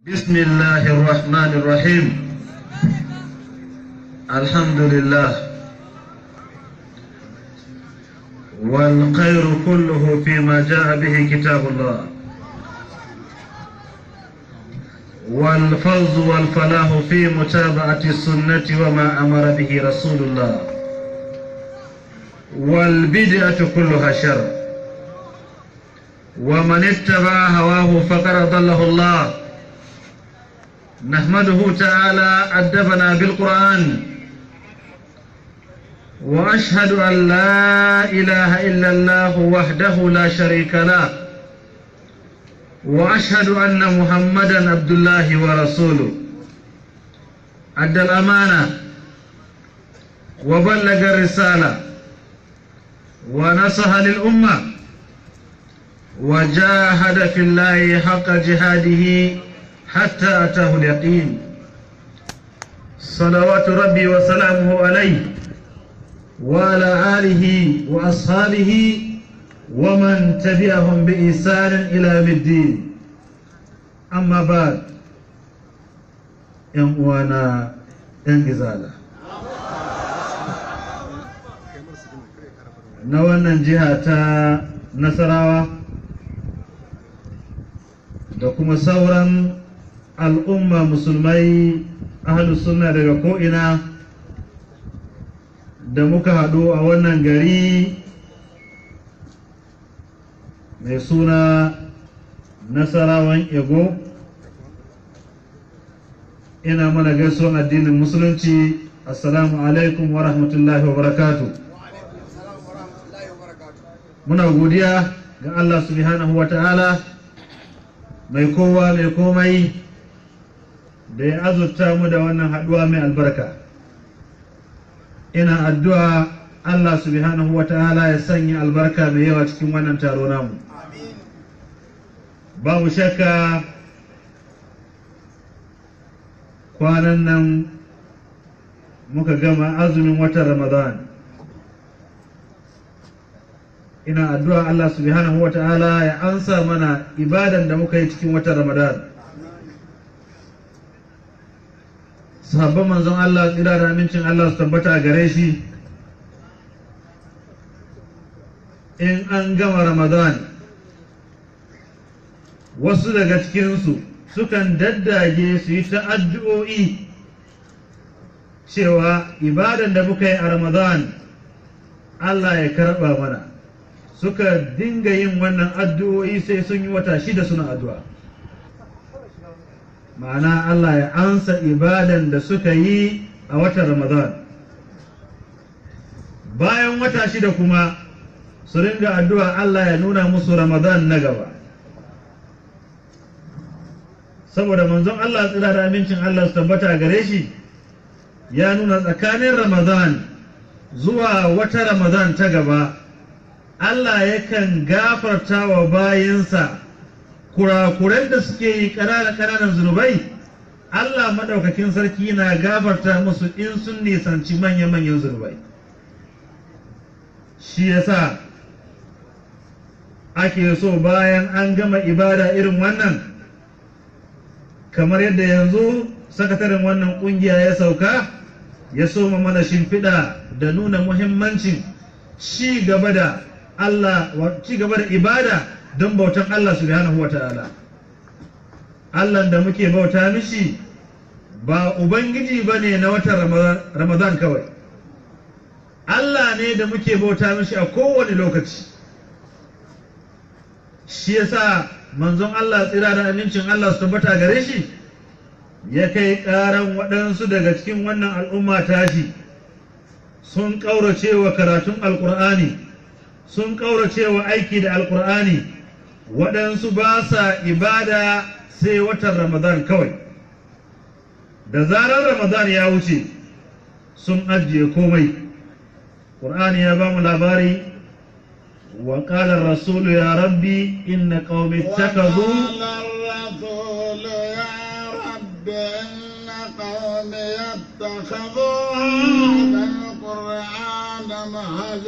بسم الله الرحمن الرحيم. الحمد لله والخير كله فيما جاء به كتاب الله، والفوز والفلاح في متابعة السنة وما أمر به رسول الله، والبدعة كلها شر، ومن اتبع هواه فقد ضله الله. نحمده تعالى أدبنا بالقرآن، وأشهد أن لا إله إلا الله وحده لا شريك له، وأشهد أن محمدا عبد الله ورسوله. أدى الأمانة وبلغ الرسالة ونصح للأمة وجاهد في الله حق جهاده حتى أتاه اليقين. صلوات ربي وسلامه عليه وعلى آله وأصحابه ومن تبعهم بإحسان إلى يوم الدين. أما بعد، ‘yan uwana ‘yan izala na wannan jiha ta Nasarawa da kuma sauran al'umma musulmai ahlus sunna daga ko'ina da muka haɗu a wannan gari mai suna Nasarawan Ego, ina mana gaisuwan addinin musulunci. Assalamu alaikum wa rahmatullahi wa barakatuh. Muna godiya ga Allah subhanahu wa ta'ala mai kowa mai komai da ya azurta mu da wannan haɗuwa mai albarka. Ina addu'a Allah subhanahu wa ta'ala ya sanya albarka mai yawa cikin wannan taro namu. Babu shakka kwanan nan muka gama azumin watan Ramadan. Ina addu'a Allah subhanahu wa ta'ala ya ansa mana ibadan da muka yi cikin watan Ramadan. Sahabban manzon Allah tsira da amincin Allah su tabbata a gare shi, in an gama Ramadan wasu daga cikinsu sukan daddage su yi ta addu'o'i cewa ibadan da muka yi a Ramadan Allah ya karɓa mana. Suka dinga yin wannan addu'o'i sai sun yi wata 6 suna addu'a, ma'ana Allah ya ansa ibadan da suka yi a watan Ramadan. Bayan wata 6 kuma su ringa addu'a Allah ya nuna musu Ramadan na gaba, saboda manzon Allah tsira da amincin Allah su tabbata gare shi ya nuna tsakanin Ramadan zuwa wata Ramadan ta gaba Allah yakan gafarta wa bayinsa kurakuren da suke yi ƙananan zunubai. Allah maɗaukakin sarki na gafarta musu in sun nisanci manya-manyan zunubai. Shi yasa ake so bayan an gama ibada irin wannan, kamar yadda yanzu sakataren wannan ƙungiya ya sauka, ya soma mana shimfiɗa da nuna muhimmancin ci gaba da ibada don bautan Allah subhanahu wa ta'ala. Allah da muke bauta mishi ba Ubangiji ba ne na watan Ramadan kawai, Allah ne da muke bauta mishi a kowane lokaci. Shi yasa manzon Allah tsira da amincin Allah su tabbata gare shi ya kai ƙaran waɗansu daga cikin wannan al'umma tashi sun ƙaurace wa karatun alƙur'ani, sun ƙaurace wa aiki da alƙur'ani. Waɗansu ba sa ibada sai watan Ramadan kawai, da zarar Ramadan ya wuce sun ajiye komai. Ƙur'ani ya ba mu labari, wa qala ar-rasulu ya rabbi inna qaumi ittakhadhu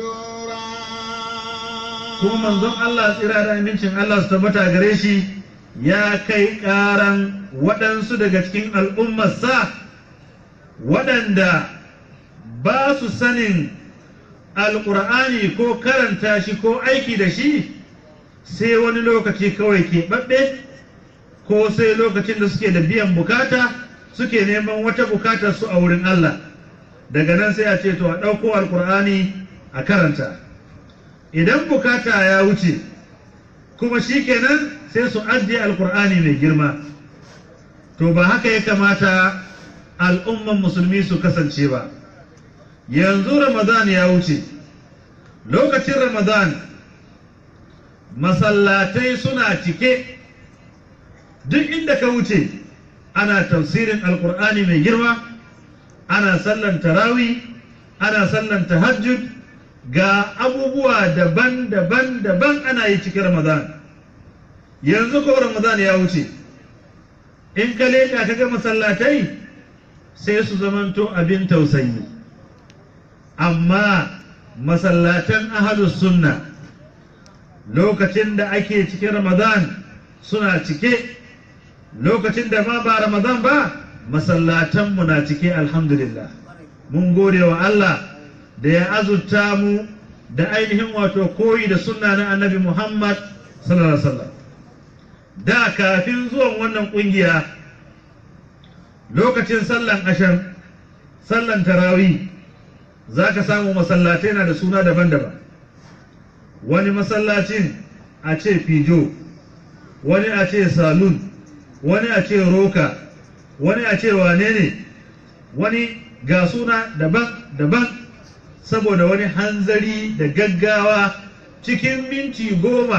kuma manzon Allah tsira da amincin Allah su tabbata gare shi ya kai ƙaran waɗansu daga cikin al'ummarsa waɗanda ba su sanin alƙur'ani ko karanta shi ko aiki da shi sai wani lokaci kawai keɓaɓɓe ko sai lokacin da suke da biyan bukata suke neman wata bukatar su a wurin Allah daga nan sai a ce to a ɗauko alƙur'ani a karanta idan bukata ya wuce kuma shi kenan sai su ajiye alƙur'ani mai girma to ba haka ya kamata al'umman musulmi su kasance ba yanzu ramadan ya wuce lokacin ramadan masallatai suna cike duk inda ka wuce ana tafsirin alkur'ani mai girma ana sallan tarawih ana sallan tahajjud ga abubuwa daban-daban ana yi cikin ramadan yanzu ko ramadan ya wuce in ka leka kaga masallatai sai su zamanto abin tausayi amma masallatan ahlus sunna lokacin da ake cikin ramadan suna cike lokacin da ma ba ramadan ba masallatanmu na cike alhamdulillah mun gode wa Allah da ya azurta mu da ainihin wato koyi da sunna na annabi Muhammad sallallahu alaihi wasallam da kafin zuwan wannan kungiya lokacin sallan ashar sallan tarawih zaka samu masallatai na da suna daban-daban wani masallacin a ce fijo wani a ce salon wani a ce roka wani a ce wane ne wani ga suna daban-daban saboda wani hanzari da gaggawa cikin minti 10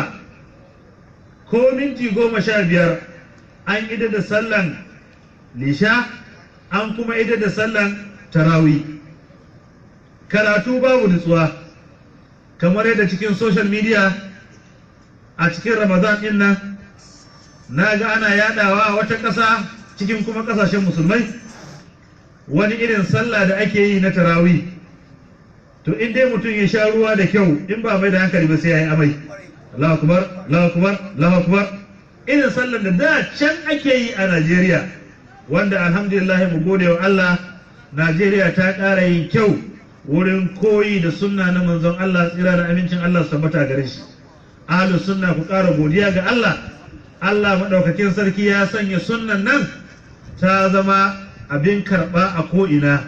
ko minti 15 an ida da sallan lisha an kuma ida da sallan tarawih karatu babu nutsuwa kamar yadda cikin social media a cikin ramadan din nan na ga ana yadawa a wata ƙasa cikin kuma ƙasashen musulmai wani irin sallah da ake yi na tarawih to in dai mutum ya sha ruwa da kyau in ba mai da hankali ba sai ya yi amai Allahu akbar Allahu akbar Allahu akbar irin sallar da can ake yi a Najeriya wanda alhamdulillah mu gode wa Allah Najeriya ta ƙara yin kyau wurin koyi da sunna na manzon Allah tsira da amincin Allah su tabbata gare shi ahlus sunna ku ƙara godiya ga Allah Allah madaukakin sarki ya sanya sunnan nan ta zama abin karɓa a ko'ina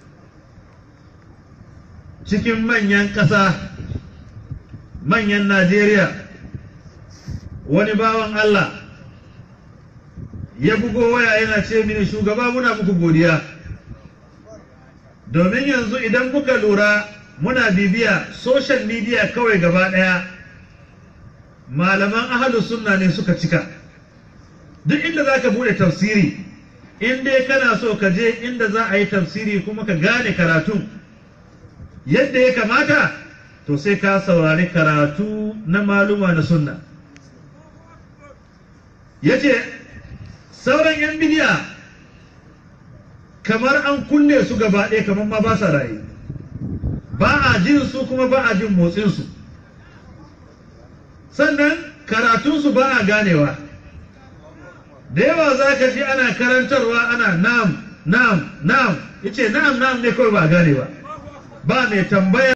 cikin manyan ƙasa manyan Najeriya wani bawan Allah ya bugo waya yana ce mini shugaba muna muku godiya domin yanzu idan kuka lura muna bibiya social media kawai gaba ɗaya malaman ahlus sunna ne suka cika duk inda za ka buɗe tafsiri in dai kana so ka je inda za a yi tafsiri kuma ka gane karatun yadda ya kamata to sai ka saurari karatu na maluma na sunna ya ce sauran yan bidiya kamar an kulle su gaba ɗaya kamar ma ba sa raye ba a jin su kuma ba a jin motsinsu sannan karatunsu ba a ganewa da yawa za ka ji ana karantarwa ana na'am ya ce na'am ne kawai ba a ganewa ba mai tambaya